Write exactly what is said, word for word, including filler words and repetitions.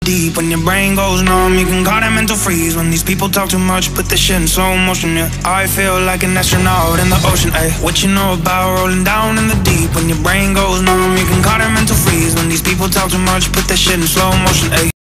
deep. When your brain goes numb, you can call that mental freeze. When these people talk too much, put this shit in slow motion, yeah. I feel like an astronaut in the ocean, ayy. What you know about rolling down in the deep? When your brain goes numb, you can call that mental freeze. When these people talk too much, put that shit in slow motion, ayy.